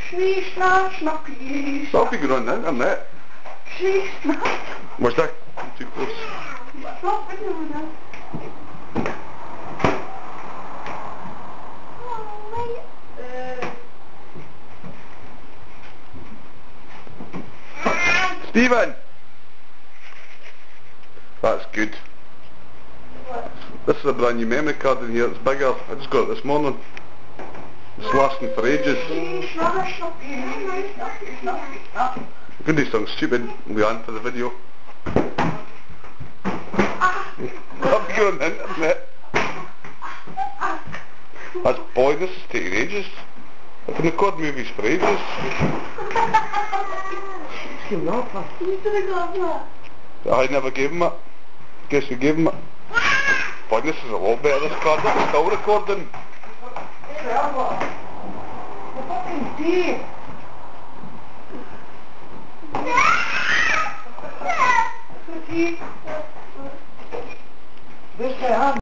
Snap, snappy. Snappy grond, hè? En nee. Snap. Maar zeg, natuurlijk. Wat bedoel je dan? Steven! That's good. This is a brand new memory card in here. It's bigger. I just got it this morning. It's lasting for ages. I'm going to do something stupid, Leanne, for the video. I'm going on the internet. That's boy, this is taking ages. I can record movies for ages. I never gave him it. Guess we gave him it. Boy, this is a lot better, this card. This is still recording. This